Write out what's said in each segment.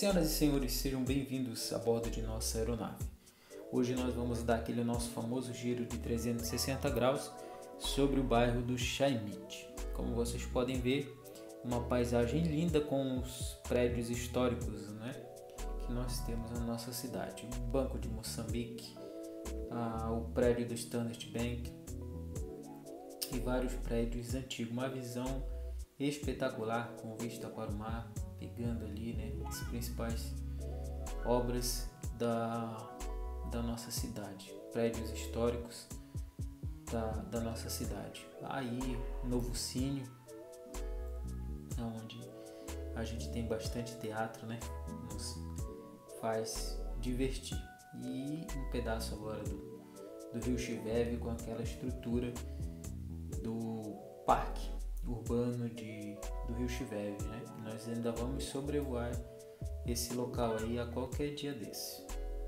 Senhoras e senhores, sejam bem-vindos a bordo de nossa aeronave. Hoje nós vamos dar aquele nosso famoso giro de 360 graus sobre o bairro do Chaimite. Como vocês podem ver, uma paisagem linda com os prédios históricos, que nós temos na nossa cidade. O Banco de Moçambique, o prédio do Standard Bank e vários prédios antigos. Uma visão espetacular com vista para o mar, pegando ali as principais obras da nossa cidade, prédios históricos da nossa cidade. Aí, Novo Cine, onde a gente tem bastante teatro, nos faz divertir. E um pedaço agora do Rio Chiveve com aquela estrutura do parque urbano do Rio Chiveve, Nós ainda vamos sobrevoar esse local aí a qualquer dia desse.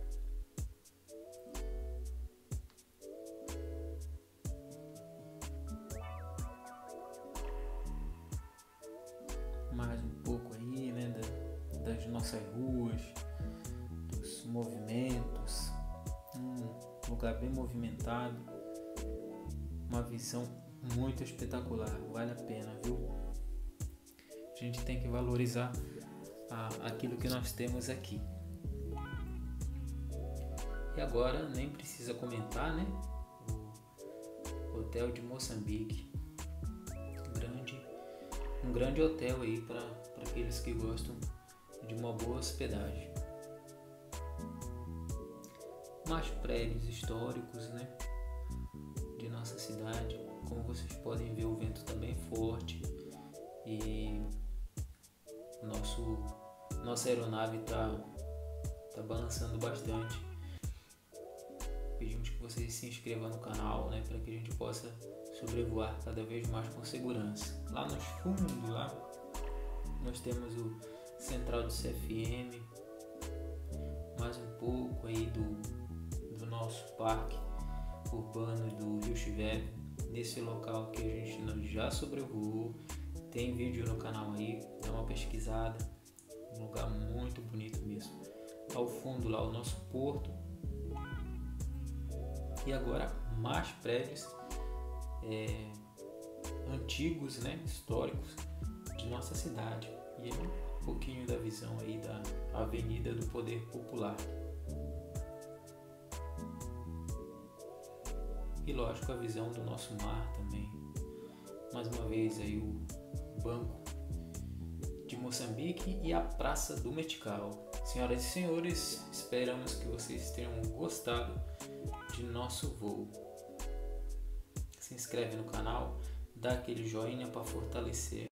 Mais um pouco aí, das nossas ruas, dos movimentos, um lugar bem movimentado, uma visão muito espetacular, vale a pena, viu? A gente tem que valorizar aquilo que nós temos aqui. E agora nem precisa comentar, o Hotel de Moçambique, um grande hotel aí para aqueles que gostam de uma boa hospedagem. Mais prédios históricos, de nossa cidade. Como vocês podem ver, o vento está bem forte e nossa aeronave está balançando bastante. Pedimos que vocês se inscrevam no canal, para que a gente possa sobrevoar cada vez mais com segurança. Lá nos fundos, nós temos o Central do CFM, mais um pouco aí do nosso parque urbano do Rio Chiveve. Nesse local que a gente já sobrevoou, tem vídeo no canal aí, dá uma pesquisada, um lugar muito bonito mesmo. Ao fundo lá o nosso porto, e agora mais prédios antigos, históricos de nossa cidade, e um pouquinho da visão aí da Avenida do Poder Popular. E lógico, a visão do nosso mar também. Mais uma vez aí o Banco de Moçambique e a Praça do Metical. Senhoras e senhores, esperamos que vocês tenham gostado de nosso voo. Se inscreve no canal, dá aquele joinha para fortalecer